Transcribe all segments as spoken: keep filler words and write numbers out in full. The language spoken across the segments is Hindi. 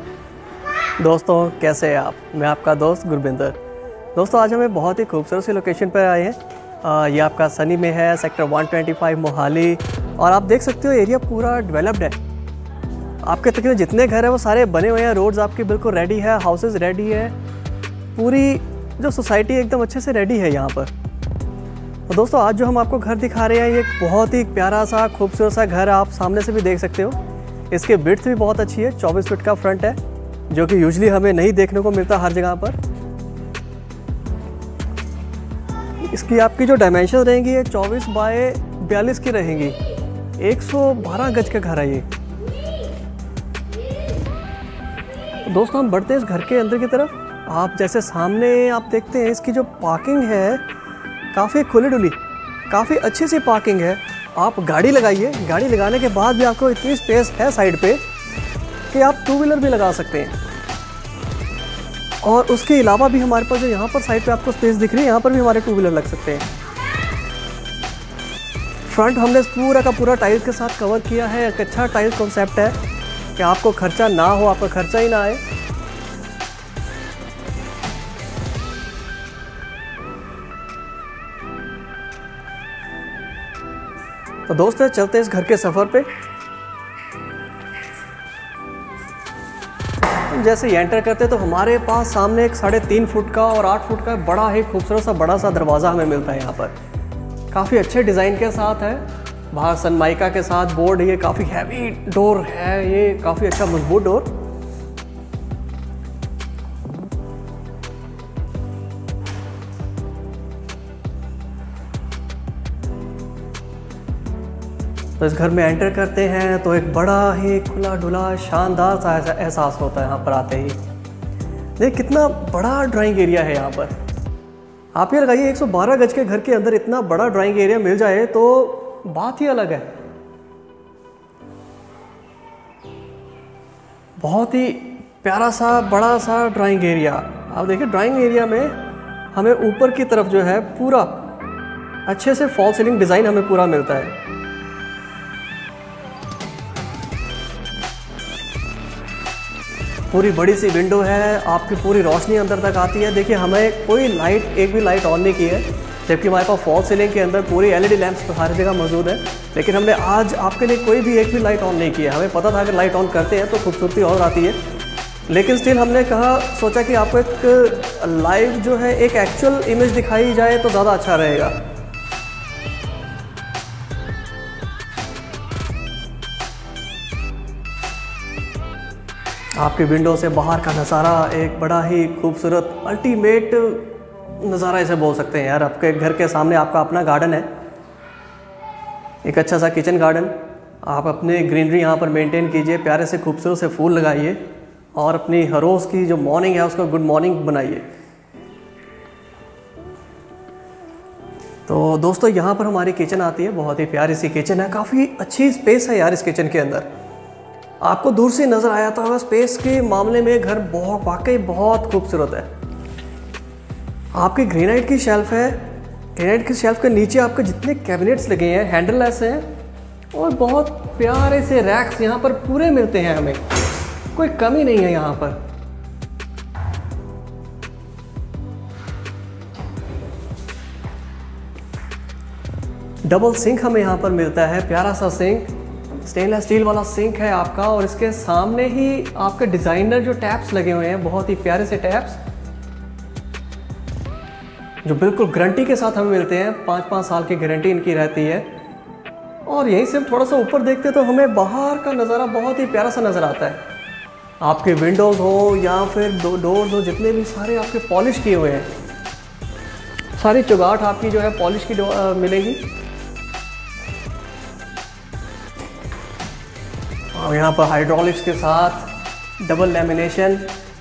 दोस्तों कैसे हैं आप। मैं आपका दोस्त गुरबिंदर। दोस्तों आज हमें बहुत ही खूबसूरत सी लोकेशन पर आए हैं। आ, ये आपका सनी में है, सेक्टर एक सौ पच्चीस मोहाली। और आप देख सकते हो एरिया पूरा डेवलप्ड है। आपके तकरीबन जितने घर हैं वो सारे बने हुए हैं। रोड्स आपकी बिल्कुल रेडी है, हाउसेस रेडी है, पूरी जो सोसाइटी एकदम अच्छे से रेडी है यहाँ पर। तो दोस्तों आज जो हम आपको घर दिखा रहे हैं ये एक बहुत ही प्यारा सा खूबसूरत सा घर आप सामने से भी देख सकते हो। इसकी विड्थ भी बहुत अच्छी है, चौबीस फीट का फ्रंट है, जो कि यूजुअली हमें नहीं देखने को मिलता हर जगह पर। इसकी आपकी जो डायमेंशन रहेंगी ये चौबीस बाय बयालीस की रहेंगी। एक सौ बारह गज का घर है ये। दोस्तों हम बढ़ते हैं इस घर के अंदर की तरफ। आप जैसे सामने आप देखते हैं इसकी जो पार्किंग है काफ़ी खुली डुली, काफ़ी अच्छी सी पार्किंग है। आप गाड़ी लगाइए, गाड़ी लगाने के बाद भी आपको इतनी स्पेस है साइड पे कि आप टू व्हीलर भी लगा सकते हैं। और उसके अलावा भी हमारे पास जो यहाँ पर साइड पे आपको स्पेस दिख रही है, यहाँ पर भी हमारे टू व्हीलर लग सकते हैं। फ्रंट हमने पूरा का पूरा टाइल्स के साथ कवर किया है। एक अच्छा टाइल्स कॉन्सेप्ट है कि आपको खर्चा ना हो, आपका खर्चा ही ना आए। तो दोस्तों चलते हैं इस घर के सफ़र पे। जैसे ही एंटर करते तो हमारे पास सामने एक साढ़े तीन फुट का और आठ फुट का बड़ा ही खूबसूरत सा बड़ा सा दरवाज़ा हमें मिलता है। यहाँ पर काफ़ी अच्छे डिज़ाइन के साथ है, बाहर सनमाइका के साथ बोर्ड। ये काफ़ी हैवी डोर है, ये काफ़ी अच्छा मजबूत डोर। तो इस घर में एंटर करते हैं तो एक बड़ा ही खुला डुला शानदार सा एहसास होता है यहाँ पर आते ही। देखिए कितना बड़ा ड्राइंग एरिया है यहाँ पर। आप ये लगाइए एक सौ बारह गज के घर के अंदर इतना बड़ा ड्राइंग एरिया मिल जाए तो बात ही अलग है। बहुत ही प्यारा सा बड़ा सा ड्राइंग एरिया। आप देखिए ड्राइंग एरिया में हमें ऊपर की तरफ जो है पूरा अच्छे से फॉल सीलिंग डिज़ाइन हमें पूरा मिलता है। पूरी बड़ी सी विंडो है, आपकी पूरी रोशनी अंदर तक आती है। देखिए हमें कोई लाइट, एक भी लाइट ऑन नहीं की है, जबकि हमारे पास फॉल सीलिंग के अंदर पूरी एलईडी लैंप्स हर जगह मौजूद है। लेकिन हमने आज आपके लिए कोई भी एक भी लाइट ऑन नहीं की है। हमें पता था कि लाइट ऑन करते हैं तो खूबसूरती और आती है, लेकिन स्टिल हमने कहा सोचा कि आपको एक लाइव जो है एक एक्चुअल इमेज दिखाई जाए तो ज़्यादा अच्छा रहेगा। आपकी विंडो से बाहर का नज़ारा एक बड़ा ही खूबसूरत अल्टीमेट नज़ारा इसे बोल सकते हैं यार। आपके घर के सामने आपका अपना गार्डन है, एक अच्छा सा किचन गार्डन। आप अपने ग्रीनरी यहाँ पर मेंटेन कीजिए, प्यारे से खूबसूरत से फूल लगाइए और अपनी हर रोज़ की जो मॉर्निंग है उसको गुड मॉर्निंग बनाइए। तो दोस्तों यहाँ पर हमारी किचन आती है, बहुत ही प्यारी सी किचन है। काफ़ी अच्छी स्पेस है यार इस किचन के अंदर। आपको दूर से नज़र आया था, स्पेस के मामले में घर बहुत वाकई बहुत खूबसूरत है। आपकी ग्रेनाइट की शेल्फ है, ग्रेनाइट की शेल्फ के नीचे आपके जितने कैबिनेट्स लगे हैं हैंडललेस हैं और बहुत प्यारे से रैक्स यहाँ पर पूरे मिलते हैं। हमें कोई कमी नहीं है यहाँ पर। डबल सिंक हमें यहाँ पर मिलता है, प्यारा सा सिंक, स्टेनलेस स्टील वाला सिंक है आपका। और इसके सामने ही आपके डिज़ाइनर जो टैप्स लगे हुए हैं, बहुत ही प्यारे से टैप्स जो बिल्कुल गारंटी के साथ हमें मिलते हैं। पाँच पाँच साल की गारंटी इनकी रहती है। और यहीं से हम थोड़ा सा ऊपर देखते तो हमें बाहर का नज़ारा बहुत ही प्यारा सा नज़र आता है। आपके विंडोज़ हो या फिर दो डोर्स हो, जितने भी सारे आपके पॉलिश किए हुए हैं, सारी चुगाट आपकी जो है पॉलिश की आ, मिलेगी। और यहाँ पर हाइड्रोलिक्स के साथ डबल लैमिनेशन।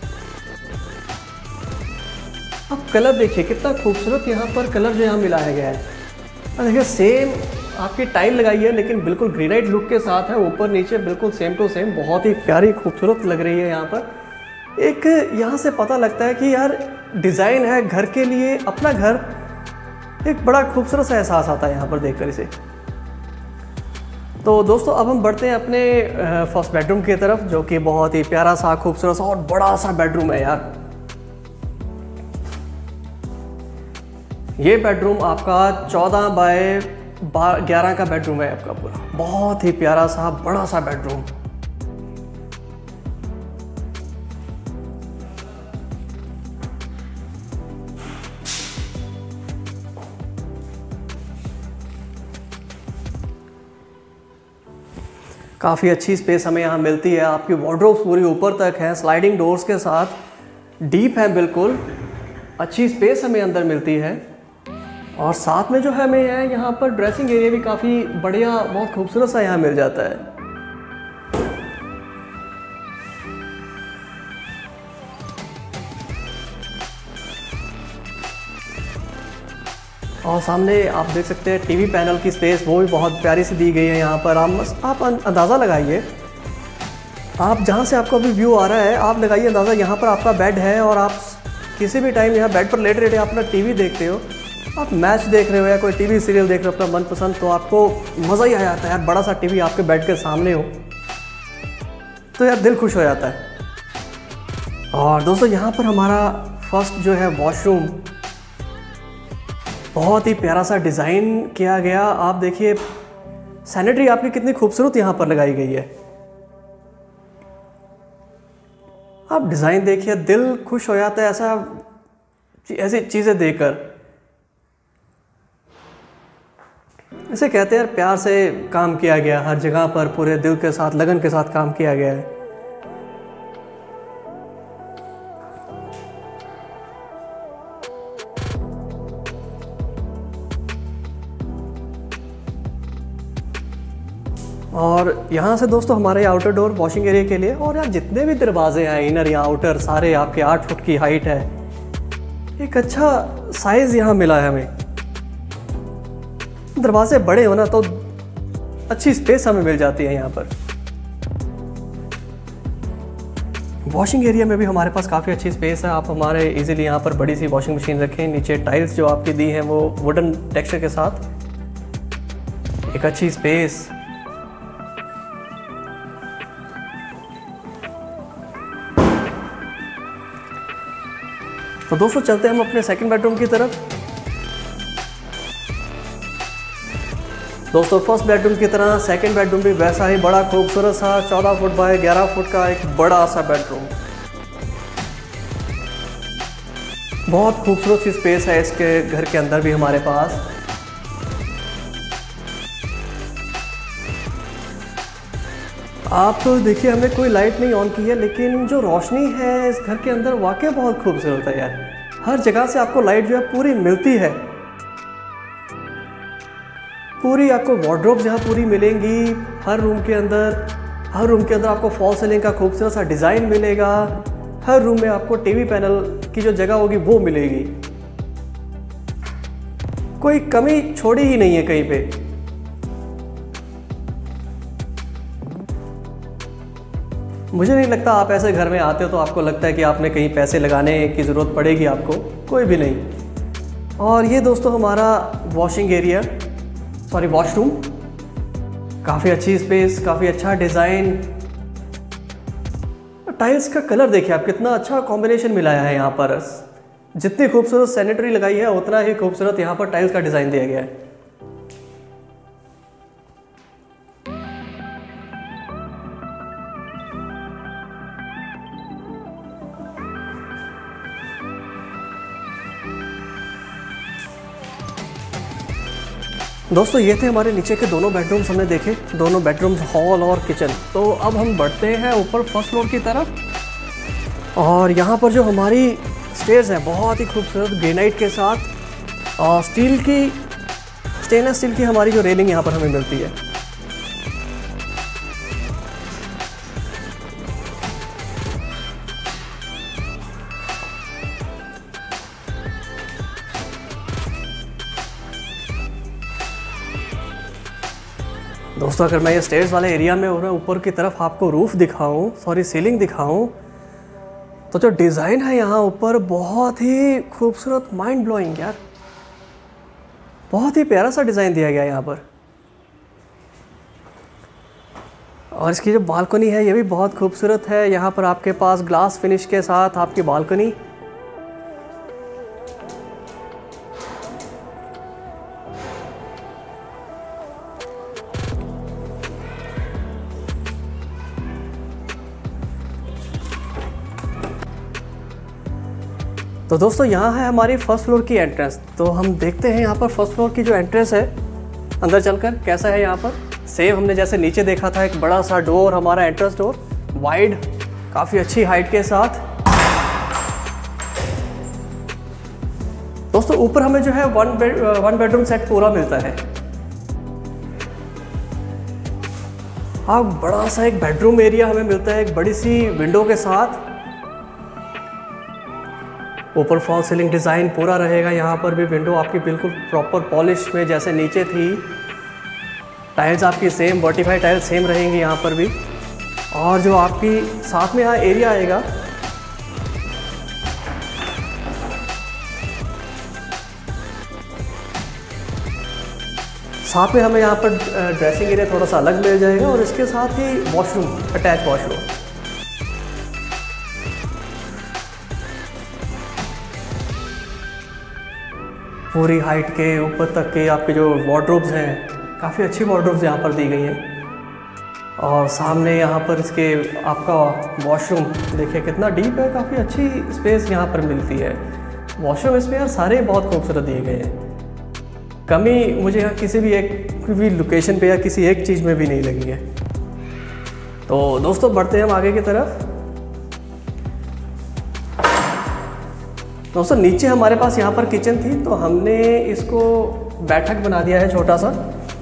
अब कलर देखिए कितना खूबसूरत यहाँ पर कलर जो यहाँ मिलाया गया है। और देखिए सेम आपकी टाइल लगाई है लेकिन बिल्कुल ग्रेनाइट लुक के साथ है, ऊपर नीचे बिल्कुल सेम टू सेम। बहुत ही प्यारी खूबसूरत लग रही है यहाँ पर। एक यहाँ से पता लगता है कि यार डिज़ाइन है घर के लिए, अपना घर। एक बड़ा खूबसूरत सा एहसास आता है यहाँ पर देखकर इसे। तो दोस्तों अब हम बढ़ते हैं अपने फर्स्ट बेडरूम की तरफ, जो कि बहुत ही प्यारा सा, खूबसूरत सा और बड़ा सा बेडरूम है यार। ये बेडरूम आपका चौदह बाय ग्यारह का बेडरूम है आपका पूरा, बहुत ही प्यारा सा बड़ा सा बेडरूम। काफ़ी अच्छी स्पेस हमें यहाँ मिलती है। आपकी वार्डरोब्स पूरी ऊपर तक है, स्लाइडिंग डोर्स के साथ, डीप है बिल्कुल, अच्छी स्पेस हमें अंदर मिलती है। और साथ में जो है हमें है यहाँ पर ड्रेसिंग एरिया भी काफ़ी बढ़िया, बहुत खूबसूरत सा यहाँ मिल जाता है। और सामने आप देख सकते हैं टीवी पैनल की स्पेस, वो भी बहुत प्यारी सी दी गई है यहाँ पर। आप आप अंदाज़ा लगाइए, आप जहाँ से आपको अभी व्यू आ रहा है, आप लगाइए अंदाज़ा, यहाँ पर आपका बेड है और आप किसी भी टाइम यहाँ बेड पर लेटे लेटे अपना टीवी देखते हो, आप मैच देख रहे हो या कोई टीवी सीरियल देख रहे हो अपना मनपसंद, तो आपको मज़ा ही आ जाता है यार। बड़ा सा टीवी आपके बेड के सामने हो तो यार दिल खुश हो जाता है। और दोस्तों यहाँ पर हमारा फर्स्ट जो है वॉशरूम, बहुत ही प्यारा सा डिज़ाइन किया गया। आप देखिए सैनिटरी आपकी कितनी खूबसूरत यहाँ पर लगाई गई है। आप डिज़ाइन देखिए, दिल खुश हो जाता है ऐसा, ऐसी चीज़ें देखकर। इसे कहते हैं यार प्यार से काम किया गया, हर जगह पर पूरे दिल के साथ, लगन के साथ काम किया गया है। और यहाँ से दोस्तों हमारे आउटर डोर वॉशिंग एरिया के लिए, और यार जितने भी दरवाजे हैं इनर या आउटर, सारे आपके आठ फुट की हाइट है। एक अच्छा साइज़ यहाँ मिला है हमें। दरवाजे बड़े हो ना तो अच्छी स्पेस हमें मिल जाती है यहाँ पर। वॉशिंग एरिया में भी हमारे पास काफ़ी अच्छी स्पेस है। आप हमारे इजीली यहाँ पर बड़ी सी वॉशिंग मशीन रखें। नीचे टाइल्स जो आपकी दी हैं वो वुडन टेक्सचर के साथ, एक अच्छी स्पेस। तो दोस्तों चलते हैं हम अपने सेकंड बेडरूम की तरफ। दोस्तों फर्स्ट बेडरूम की तरह सेकंड बेडरूम भी वैसा ही बड़ा खूबसूरत सा चौदह फुट बाय ग्यारह फुट का एक बड़ा सा बेडरूम। बहुत खूबसूरत सी स्पेस है इसके घर के अंदर भी हमारे पास। आप तो देखिए हमने कोई लाइट नहीं ऑन की है, लेकिन जो रोशनी है इस घर के अंदर वाकई बहुत खूबसूरत है यार। हर जगह से आपको लाइट जो है पूरी मिलती है, पूरी आपको वार्डरोब्स यहाँ पूरी मिलेंगी हर रूम के अंदर। हर रूम के अंदर आपको फॉल सीलिंग का खूबसूरत सा डिज़ाइन मिलेगा। हर रूम में आपको टीवी पैनल की जो जगह होगी वो मिलेगी। कोई कमी छोड़ी ही नहीं है कहीं पे। मुझे नहीं लगता आप ऐसे घर में आते हो तो आपको लगता है कि आपने कहीं पैसे लगाने की ज़रूरत पड़ेगी आपको, कोई भी नहीं। और ये दोस्तों हमारा वॉशिंग एरिया, सॉरी वॉशरूम, काफ़ी अच्छी स्पेस, काफ़ी अच्छा डिज़ाइन। टाइल्स का कलर देखिए आप, कितना अच्छा कॉम्बिनेशन मिलाया है यहाँ पर। जितनी खूबसूरत सैनिटरी लगाई है उतना ही खूबसूरत यहाँ पर टाइल्स का डिज़ाइन दिया गया है। दोस्तों ये थे हमारे नीचे के दोनों बेडरूम्स हमने देखे, दोनों बेडरूम्स, हॉल और किचन। तो अब हम बढ़ते हैं ऊपर फर्स्ट फ्लोर की तरफ। और यहाँ पर जो हमारी स्टेयर्स हैं बहुत ही खूबसूरत ग्रेनाइट के साथ, और स्टील की, स्टेनलेस स्टील की हमारी जो रेलिंग यहाँ पर हमें मिलती है। दोस्तों अगर मैं ये स्टेयर्स वाले एरिया में और ऊपर की तरफ आपको रूफ़ दिखाऊं, सॉरी सीलिंग दिखाऊं, तो जो डिज़ाइन है यहाँ ऊपर बहुत ही खूबसूरत, माइंड ब्लोइंग यार। बहुत ही प्यारा सा डिज़ाइन दिया गया है यहाँ पर। और इसकी जो बालकनी है ये भी बहुत खूबसूरत है। यहाँ पर आपके पास ग्लास फिनिश के साथ आपकी बालकनी। तो दोस्तों यहाँ है हमारी फर्स्ट फ्लोर की एंट्रेंस। तो हम देखते हैं यहाँ पर फर्स्ट फ्लोर की जो एंट्रेंस है अंदर चलकर कैसा है। यहाँ पर सेम हमने जैसे नीचे देखा था, एक बड़ा सा डोर, हमारा एंट्रेंस डोर वाइड, काफ़ी अच्छी हाइट के साथ। दोस्तों ऊपर हमें जो है one bed one bedroom set पूरा मिलता है। हाँ, बड़ा सा एक बेडरूम एरिया हमें मिलता है एक बड़ी सी विंडो के साथ। ऊपर फॉल सीलिंग डिज़ाइन पूरा रहेगा। यहाँ पर भी विंडो आपकी बिल्कुल प्रॉपर पॉलिश में जैसे नीचे थी। टाइल्स आपकी सेम वर्टिफाइड टाइल्स सेम रहेंगी यहाँ पर भी। और जो आपकी साथ में यहाँ एरिया आएगा, साथ में हमें यहाँ पर ड्रेसिंग एरिया थोड़ा सा अलग मिल जाएगा और इसके साथ ही वॉशरूम, अटैच वॉशरूम। पूरी हाइट के ऊपर तक के आपके जो वार्डरोब्स हैं, काफ़ी अच्छी वार्डरोब्स यहाँ पर दी गई हैं। और सामने यहाँ पर इसके आपका वॉशरूम देखिए कितना डीप है, काफ़ी अच्छी स्पेस यहाँ पर मिलती है। वॉशरूम इसमें यार सारे बहुत खूबसूरत दिए गए हैं। कमी मुझे यहाँ किसी भी एक भी लोकेशन पे या किसी एक चीज़ में भी नहीं लगी है। तो दोस्तों बढ़ते हैं हम आगे की तरफ। दोस्तों नीचे हमारे पास यहाँ पर किचन थी, तो हमने इसको बैठक बना दिया है छोटा सा।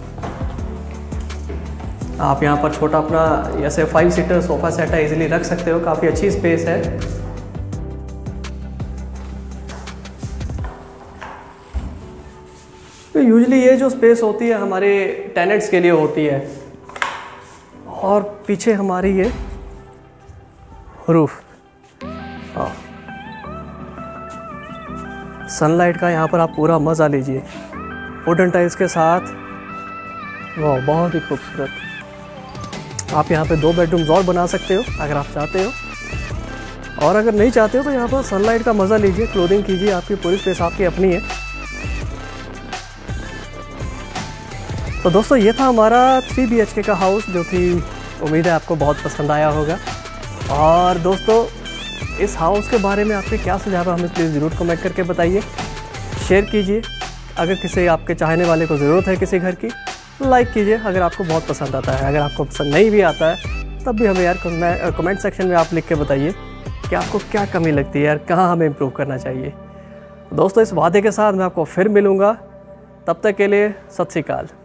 आप यहाँ पर छोटा अपना जैसे फाइव सीटर सोफ़ा सेट है, इजीली रख सकते हो, काफ़ी अच्छी स्पेस है। तो यूजुअली ये जो स्पेस होती है हमारे टेनेंट्स के लिए होती है। और पीछे हमारी ये रूफ, हाँ, सनलाइट का यहाँ पर आप पूरा मज़ा लीजिए वुडन टाइल्स के साथ। वाह, बहुत ही खूबसूरत। आप यहाँ पे दो बेडरूम्स और बना सकते हो अगर आप चाहते हो। और अगर नहीं चाहते हो तो यहाँ पर सनलाइट का मज़ा लीजिए, क्लोथिंग कीजिए, आपकी पूरी स्पेस आपकी अपनी है। तो दोस्तों ये था हमारा थ्री बी एच के का हाउस, जो कि उम्मीद है आपको बहुत पसंद आया होगा। और दोस्तों इस हाउस के बारे में आपके क्या सुझाव है हमें प्लीज़ ज़रूर कमेंट करके बताइए, शेयर कीजिए। अगर किसी आपके चाहने वाले को ज़रूरत है किसी घर की, लाइक कीजिए अगर आपको बहुत पसंद आता है। अगर आपको पसंद नहीं भी आता है तब भी हमें यार कमेंट सेक्शन में आप लिख के बताइए कि आपको क्या कमी लगती है यार, कहाँ हमें इम्प्रूव करना चाहिए। दोस्तों इस वादे के साथ मैं आपको फिर मिलूँगा, तब तक के लिए सत श्री अकाल।